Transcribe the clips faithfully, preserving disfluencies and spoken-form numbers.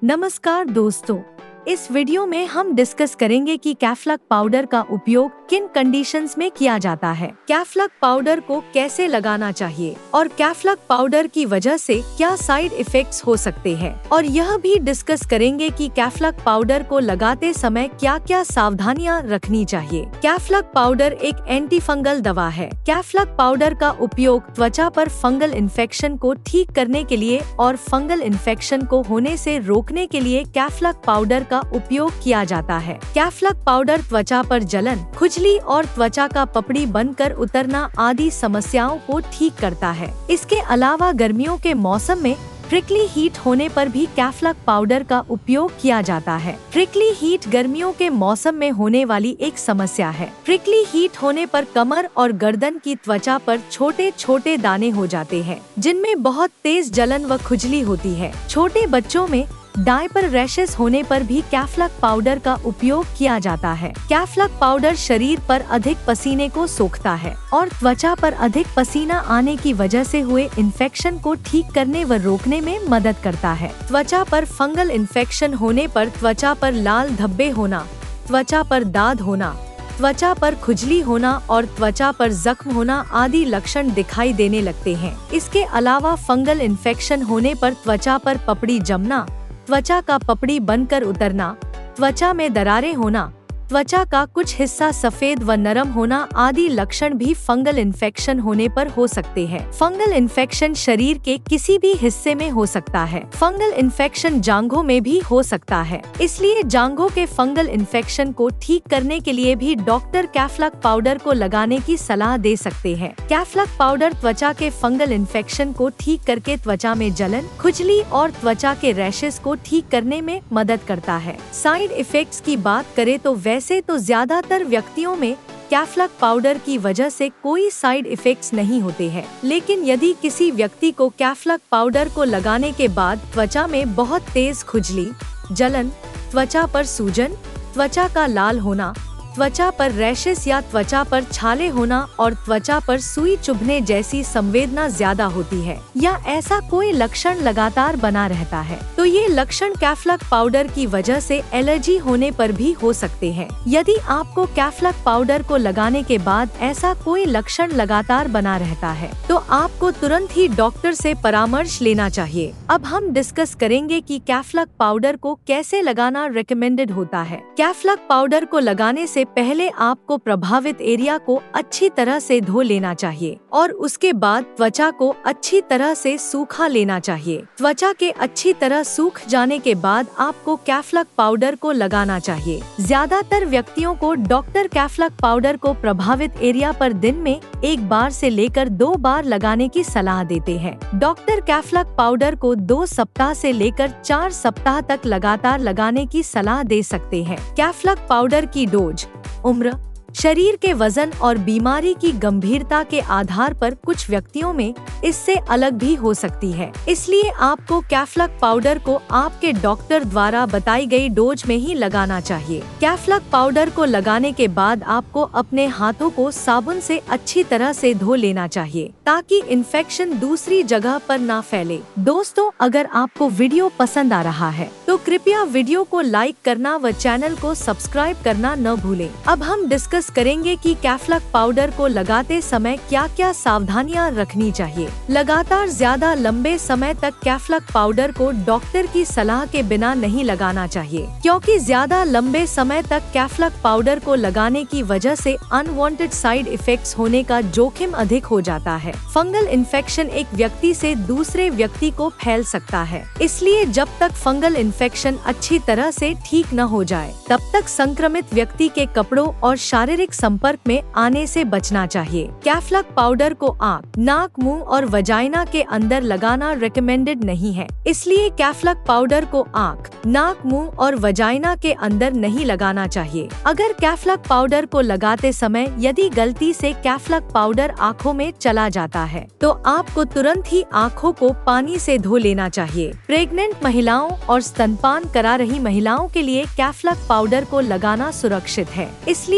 नमस्कार दोस्तों, इस वीडियो में हम डिस्कस करेंगे कि कैफ्लक पाउडर का उपयोग किन कंडीशंस में किया जाता है, कैफ्लक पाउडर को कैसे लगाना चाहिए और कैफ्लक पाउडर की वजह से क्या साइड इफेक्ट्स हो सकते हैं। और यह भी डिस्कस करेंगे कि कैफ्लक पाउडर को लगाते समय क्या क्या सावधानियां रखनी चाहिए। कैफ्लक पाउडर एक एंटी फंगल दवा है। कैफ्लक पाउडर का उपयोग त्वचा पर फंगल इन्फेक्शन को ठीक करने के लिए और फंगल इन्फेक्शन को होने से रोकने के लिए कैफ्लक पाउडर का उपयोग किया जाता है। कैफ्लक पाउडर त्वचा पर जलन, खुजली और त्वचा का पपड़ी बनकर उतरना आदि समस्याओं को ठीक करता है। इसके अलावा गर्मियों के मौसम में प्रिकली हीट होने पर भी कैफ्लक पाउडर का उपयोग किया जाता है। प्रिकली हीट गर्मियों के मौसम में होने वाली एक समस्या है। प्रिकली हीट होने पर कमर और गर्दन की त्वचा पर छोटे छोटे दाने हो जाते हैं, जिनमें बहुत तेज जलन व खुजली होती है। छोटे बच्चों में डायपर रैशेस होने पर भी कैफ्लक पाउडर का उपयोग किया जाता है। कैफ्लक पाउडर शरीर पर अधिक पसीने को सोखता है और त्वचा पर अधिक पसीना आने की वजह से हुए इन्फेक्शन को ठीक करने व रोकने में मदद करता है। त्वचा पर फंगल इन्फेक्शन होने पर त्वचा पर लाल धब्बे होना, त्वचा पर दाद होना, त्वचा पर खुजली होना और त्वचा पर जख्म होना आदि लक्षण दिखाई देने लगते हैं। इसके अलावा फंगल इन्फेक्शन होने पर त्वचा पर पपड़ी जमना, त्वचा का पपड़ी बनकर उतरना, त्वचा में दरारें होना, त्वचा का कुछ हिस्सा सफेद व नरम होना आदि लक्षण भी फंगल इन्फेक्शन होने पर हो सकते हैं। फंगल इन्फेक्शन शरीर के किसी भी हिस्से में हो सकता है। फंगल इन्फेक्शन जांघों में भी हो सकता है, इसलिए जांघों के फंगल इन्फेक्शन को ठीक करने के लिए भी डॉक्टर कैफ्लक पाउडर को लगाने की सलाह दे सकते हैं। कैफ्लक पाउडर त्वचा के फंगल इन्फेक्शन को ठीक करके त्वचा में जलन, खुजली और त्वचा के रैशेस को ठीक करने में मदद करता है। साइड इफेक्ट्स की बात करें तो वैसे तो ज्यादातर व्यक्तियों में कैफ्लक पाउडर की वजह से कोई साइड इफेक्ट्स नहीं होते हैं, लेकिन यदि किसी व्यक्ति को कैफ्लक पाउडर को लगाने के बाद त्वचा में बहुत तेज खुजली, जलन, त्वचा पर सूजन, त्वचा का लाल होना, त्वचा पर रैशेस या त्वचा पर छाले होना और त्वचा पर सुई चुभने जैसी संवेदना ज्यादा होती है या ऐसा कोई लक्षण लगातार बना रहता है, तो ये लक्षण कैफ्लक पाउडर की वजह से एलर्जी होने पर भी हो सकते हैं। यदि आपको कैफ्लक पाउडर को लगाने के बाद ऐसा कोई लक्षण लगातार बना रहता है, तो आपको तुरंत ही डॉक्टर से परामर्श लेना चाहिए। अब हम डिस्कस करेंगे कि कैफ्लक पाउडर को कैसे लगाना रिकमेंडेड होता है। कैफ्लक पाउडर को लगाने से पहले आपको प्रभावित एरिया को अच्छी तरह से धो लेना चाहिए और उसके बाद त्वचा को अच्छी तरह से सूखा लेना चाहिए। त्वचा के अच्छी तरह सूख जाने के बाद आपको कैफ्लक पाउडर को लगाना चाहिए। ज्यादातर व्यक्तियों को डॉक्टर कैफ्लक पाउडर को प्रभावित एरिया पर दिन में एक बार से लेकर दो बार लगाने की सलाह देते हैं। डॉक्टर कैफ्लक पाउडर को दो सप्ताह से लेकर चार सप्ताह तक लगातार लगाने की सलाह दे सकते हैं। कैफ्लक पाउडर की डोज, उम्र, शरीर के वजन और बीमारी की गंभीरता के आधार पर कुछ व्यक्तियों में इससे अलग भी हो सकती है, इसलिए आपको कैफ्लक पाउडर को आपके डॉक्टर द्वारा बताई गई डोज में ही लगाना चाहिए। कैफ्लक पाउडर को लगाने के बाद आपको अपने हाथों को साबुन से अच्छी तरह से धो लेना चाहिए ताकि इन्फेक्शन दूसरी जगह पर ना फैले। दोस्तों, अगर आपको वीडियो पसंद आ रहा है तो कृपया वीडियो को लाइक करना व चैनल को सब्सक्राइब करना न भूलें। अब हम डिस्कस करेंगे कि कैफ्लक पाउडर को लगाते समय क्या क्या सावधानियां रखनी चाहिए। लगातार ज्यादा लंबे समय तक कैफ्लक पाउडर को डॉक्टर की सलाह के बिना नहीं लगाना चाहिए, क्योंकि ज्यादा लंबे समय तक कैफ्लक पाउडर को लगाने की वजह से अनवांटेड साइड इफेक्ट्स होने का जोखिम अधिक हो जाता है। फंगल इन्फेक्शन एक व्यक्ति से दूसरे व्यक्ति को फैल सकता है, इसलिए जब तक फंगल इन्फेक्शन अच्छी तरह से ठीक न हो जाए तब तक संक्रमित व्यक्ति के कपड़ों और शारीरिक संपर्क में आने से बचना चाहिए। कैफ्लक पाउडर को आँख, नाक, मुंह और वजाइना के अंदर लगाना रिकमेंडेड नहीं है, इसलिए कैफ्लक पाउडर को आँख, नाक, मुंह और वजाइना के अंदर नहीं लगाना चाहिए। अगर कैफ्लक पाउडर को लगाते समय यदि गलती से कैफ्लक पाउडर आँखों में चला जाता है तो आपको तुरंत ही आँखों को पानी से धो लेना चाहिए। प्रेग्नेंट महिलाओं और स्तनपान करा रही महिलाओं के लिए कैफ्लक पाउडर को लगाना सुरक्षित है, इसलिए डॉक्टर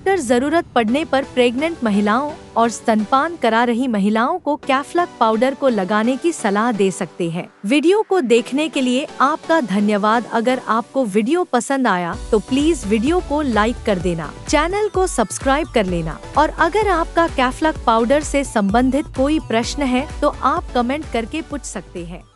डॉक्टर जरूरत पड़ने पर प्रेग्नेंट महिलाओं और स्तनपान करा रही महिलाओं को कैफ्लक पाउडर को लगाने की सलाह दे सकते हैं। वीडियो को देखने के लिए आपका धन्यवाद। अगर आपको वीडियो पसंद आया तो प्लीज वीडियो को लाइक कर देना, चैनल को सब्सक्राइब कर लेना और अगर आपका कैफ्लक पाउडर से संबंधित कोई प्रश्न है तो आप कमेंट करके पूछ सकते हैं।